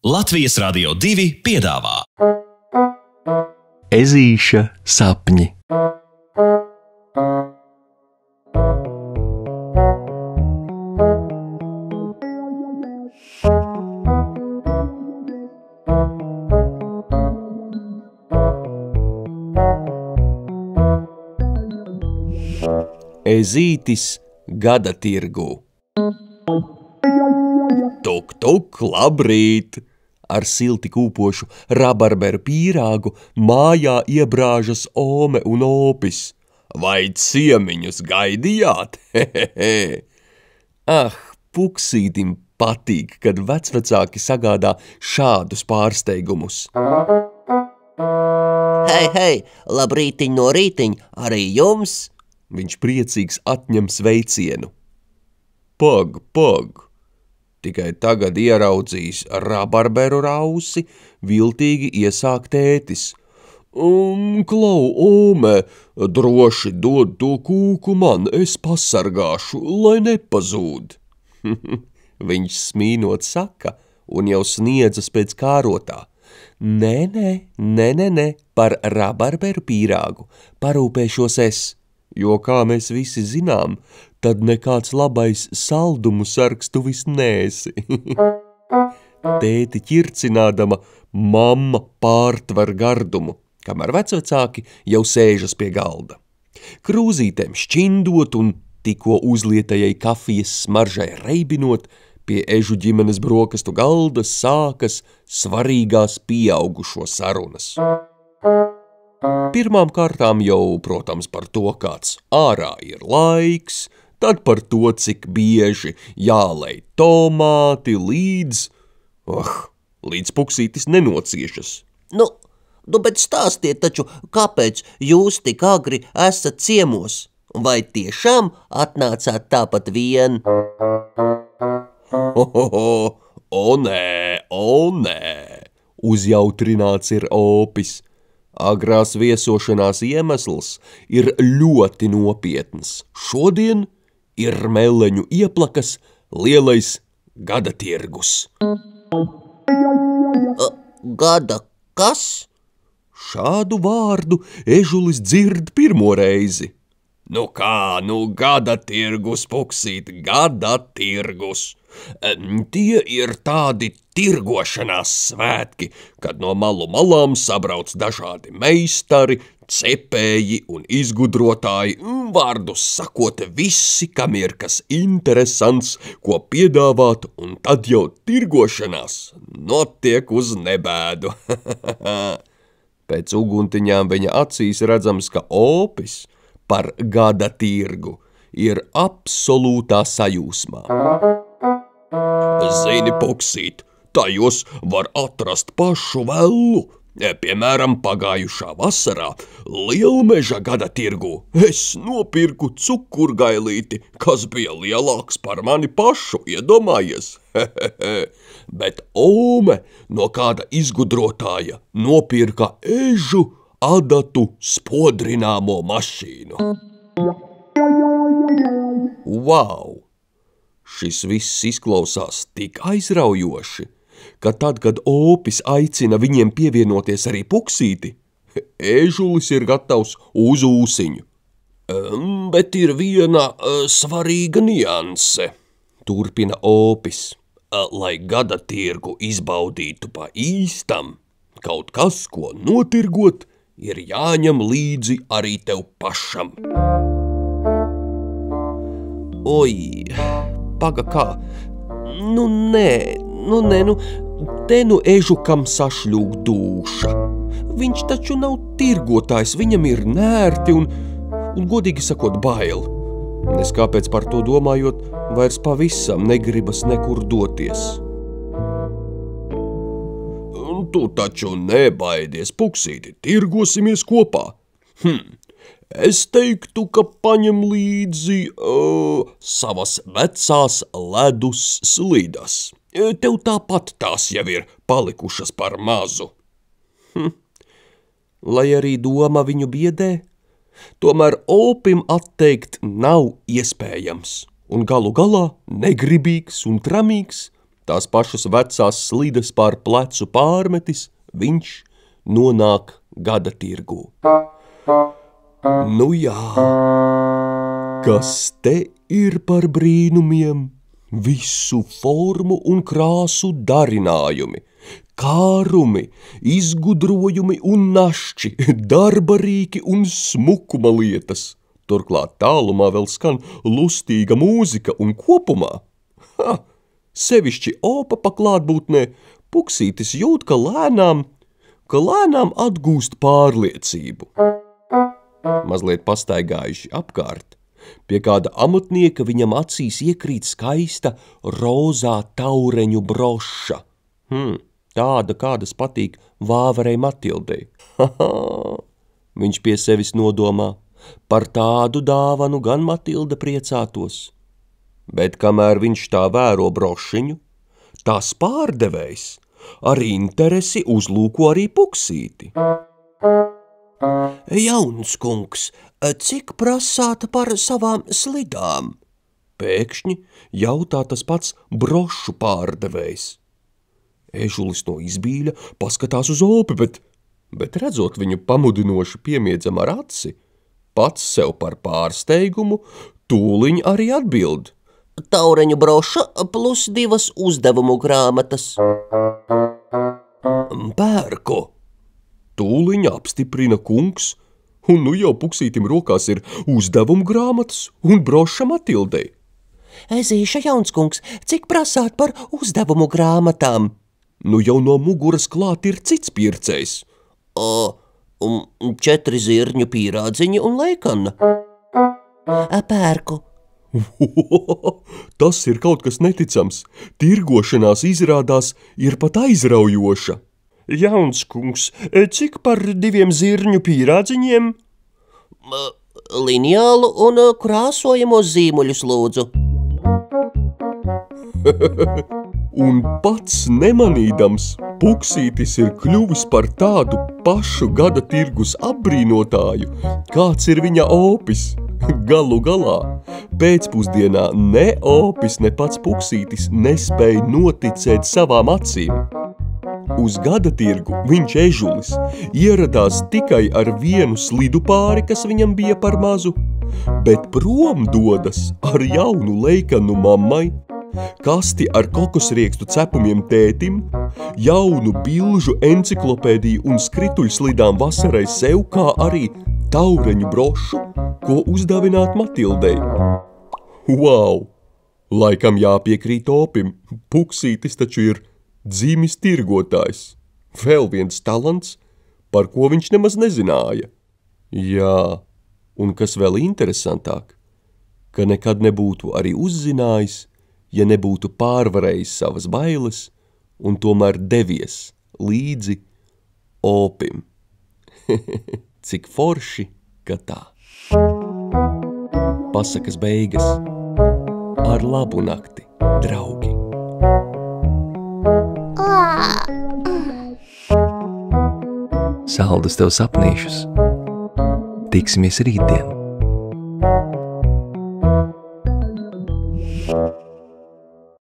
Latvijas Radio 2 piedāvā Ezīša sapņi. Ezītis gada tirgū. Tuk, tuk, labrīt! Ar silti kūpošu rabarberu pīrāgu mājā iebrāžas Ome un Opis. Vai ciemiņus gaidījāt? Hehehe! Ah, Puksītim patīk, kad vecvecāki sagādā šādus pārsteigumus. Hei, labrītiņ no rītiņ, arī jums? Viņš priecīgs atņem sveicienu. Pag! Tikai tagad ieraudzījis rabarberu rausi, viltīgi iesāk tētis. Klau, Ome, droši dod to kūku man, es pasargāšu, lai nepazūd. Viņš smīnot saka un jau sniedzas pēc kārotā. Nē, par rabarberu pīrāgu parūpēšos es, jo, kā mēs visi zinām, tad nekāds labais saldumu sargs tu vis nēsi. Tēti ķircinādama, mamma pārtver gardumu, kamēr vecvecāki jau sēžas pie galda. Krūzītēm šķindot un tikko uzlietajai kafijas smaržai reibinot, pie Ežu ģimenes brokastu galda sākas svarīgās pieaugušo sarunas. Pirmām kārtām jau, protams, par to, kāds ārā ir laiks, tad par to, cik bieži jālej tomāti līdz Puksītis nenociešas. Bet stāstiet taču, kāpēc jūs tik agri esat ciemos? Vai tiešām atnācāt tāpat vien? O nē, uzjautrināts ir Opis. Agrās viesošanās iemesls ir ļoti nopietns. Šodien ir meleņu ieplakas lielais gada tirgus. Gada kas? Šādu vārdu Ežulis dzird pirmo reizi. Gada tirgus, Puksīt, gada tirgus. Tie ir tādi tirgošanās svētki, kad no malu malām sabrauc dažādi meistari, cepēji un izgudrotāji, vārdu sakot visi, kam ir kas interesants, ko piedāvāt, un tad jau tirgošanās notiek uz nebēdu. Pēc uguntiņām viņa acīs redzams, ka Opis par gada tirgu ir absolūtā sajūsmā. Zini, Puksīt, tajos var atrast pašu vellu. Piemēram, pagājušā vasarā Lielmeža gada tirgu es nopirku cukurgailīti, kas bija lielāks par mani pašu, iedomājies. Bet Ome no kāda izgudrotāja nopirka Ežu adatu spodrināmo mašīnu. Wow! Šis viss izklausās tik aizraujoši, ka tad, kad Opis aicina viņiem pievienoties arī Puksīti, Ežulis ir gatavs uz ūsiņu. Bet ir viena svarīga nianse, turpina Opis. Lai gada tirgu izbaudītu pa īstam, kaut kas, ko notirgot, ir jāņem līdzi arī tev pašam. Oi, paga kā? Te Ežukam sašļūk dūša. Viņš taču nav tirgotājs, viņam ir nērti un godīgi sakot bail. Es kāpēc par to domājot, vairs pavisam negribas nekur doties. Tu taču nebaidies, Puksīti, tirgosimies kopā. Es teiktu, ka paņem līdzi savas vecās ledus slīdas. Tev tāpat tās jau ir palikušas par mazu. Lai arī doma viņu biedē, tomēr Opim atteikt nav iespējams, un galu galā negribīgs un tramīgs, tās pašas vecās slides pār plecu pārmetis, viņš nonāk gada tirgū. Nu jā, kas te ir par brīnumiem? Visu formu un krāsu darinājumi, kārumi, izgudrojumi un našķi, darbarīki un smukuma lietas. Turklāt tālumā vēl skan lustīga mūzika un kopumā. Sevišķi opa paklātbūtnē Puksītis jūt, ka lēnām atgūst pārliecību. Mazliet pastaigājuši apkārt, pie kāda amatnieka viņam acīs iekrīt skaista rozā taureņu broša. Tāda, kādas patīk vāverei Matildei. Viņš pie sevis nodomā, par tādu dāvanu gan Matilda priecātos. Bet kamēr viņš tā vēro brošiņu, tās pārdevējs ar interesi uzlūko arī Puksīti. Jauns kungs, cik prasāta par savām slidām? Pēkšņi jautā tas pats brošu pārdevējs. Ežulis no izbīļa paskatās uz opi, bet redzot viņu pamudinoši piemiedzam ar aci, pats sev par pārsteigumu tūliņ arī atbild. Taureņu broša plus 2 uzdevumu grāmatas. Pērko. Tūliņ apstiprina kungs, un nu jau Puksītim rokās ir uzdevumu grāmatas un broša Matildei. Ezīša jauns kungs, cik prasāt par uzdevumu grāmatām? Nu jau no muguras klāt ir cits pircējs. 4 zirņu pīrādziņi un leikanna. Pērku. Tas ir kaut kas neticams. Tirgošanās izrādās ir pat aizraujoša. Jauns kungs, cik par 2 zirņu pīrādziņiem? Lineālu un krāsojamos zīmuļus lūdzu. Un pats nemanīdams, Puksītis ir kļuvis par tādu pašu gada tirgus apbrīnotāju, kāds ir viņa opis. Galu galā, pēcpusdienā ne opis, ne pats Puksītis nespēja noticēt savām acīm. Uz gada tirgu viņš Ežulis ieradās tikai ar 1 slidu pāri, kas viņam bija par mazu, bet prom dodas ar jaunu leikanu mammai, kasti ar kokosriekstu cepumiem tētim, jaunu bilžu enciklopēdiju un skrituļslidām vasarai sev, kā arī taureņu brošu, ko uzdāvināt Matildei. Wow! Laikam jāpiekrīt opim, Puksītis taču ir dzimis tirgotājs. Vēl viens talants, par ko viņš nemaz nezināja. Jā, un kas vēl interesantāk, ka nekad nebūtu arī uzzinājis, ja nebūtu pārvarējis savas bailes un tomēr devies līdzi opim. Cik forši, ka tā. Pasakas beigas. Ar labu nakti, draugi. Saldus tev sapnīšus. Tiksimies rītdien.